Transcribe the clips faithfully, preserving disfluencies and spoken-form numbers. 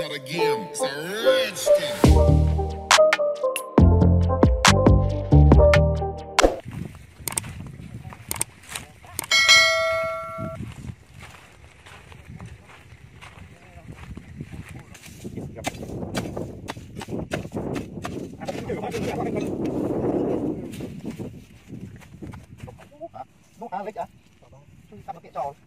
out again. It's a red skin. Đúng hả, lịch à? Chúng ta cái trò.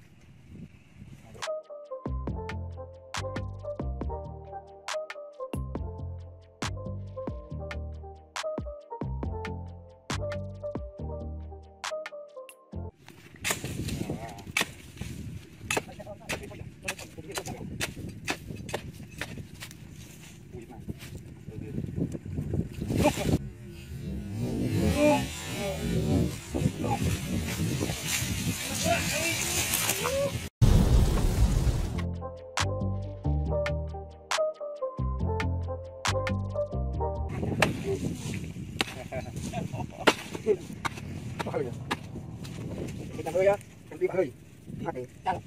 Kita hơi á, đi hơi, hơi, căng.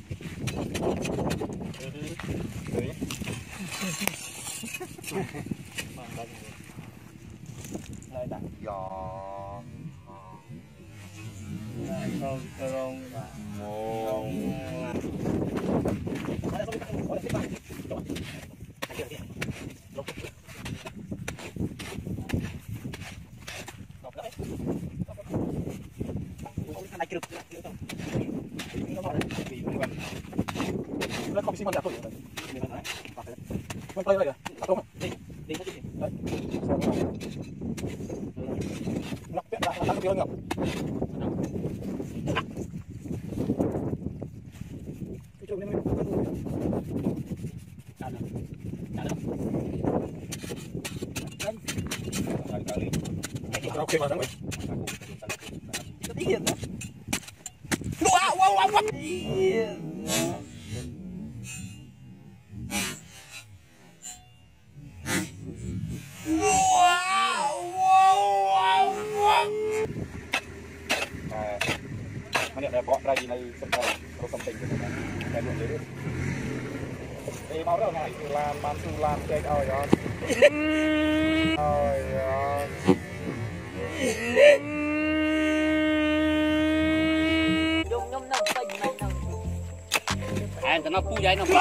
Lại đặt giò. Lại không không một. Nó không xí con đẹp thôi. Quay quay đây kìa. Tập trung. Đi. Đi nó đi. Đấy. Ngọc tiện lại là cái ngọc. Cái chỗ này mới bắt đầu. Đá được. Đá được. Đấy. Rồi cởi đi. Ok mà thằng mày. Cái tí hiện đó. Wow wow wow. Wow. Mana ada bawa lagi dari sebelah terus penting gitu kan. Kayak gitu. Eh mau đâu này làm bán su làm chơi ơi đó. Ôi ơi. Dung nhom nằm bệnh này nằm. À, nó phu dây nó.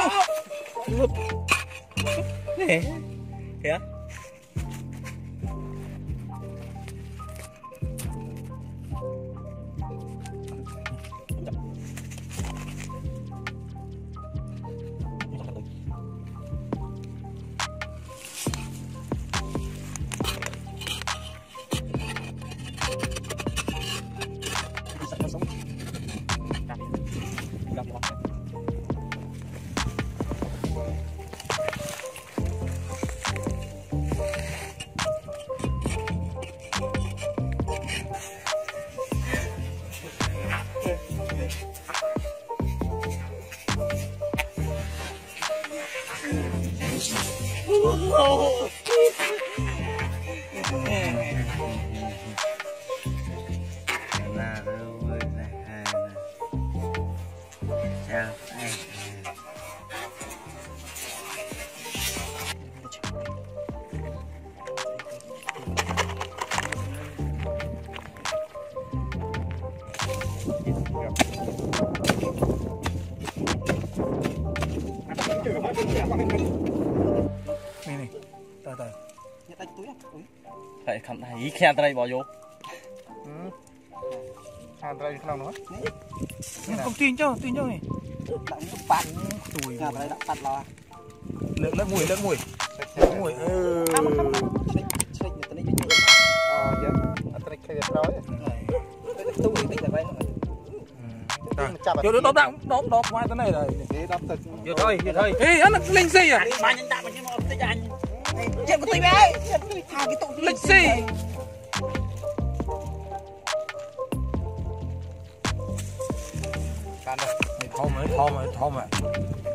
Nè. Kìa. Oh, là rồi là hai sao đây này này, từ từ. nhặt tay túi à? Phải cầm thấy khen tay bỏ vô. Ừ. Hàn đây không nữa. Không tin cho, tin cho này. Đặt bát. Tùi. Nhà đây đặt bát là. Lượng lớp mùi, lớp mùi. Lớp mùi. Ừ. À mình không. Xịt như thế này. Ờ dạ. Anh ta khai đẹp rồi. Túi tí là vậy. Vô đó đọc đọc đọc ngoài cái này rồi. Vô thôi, vô thôi. Ê, anh linh gì à? Mà nhân đạo mà nhưng mà tới anh. Chết một tí bé. Thằng cái tụng Lịch gì? Thom rồi, thom rồi, thom rồi.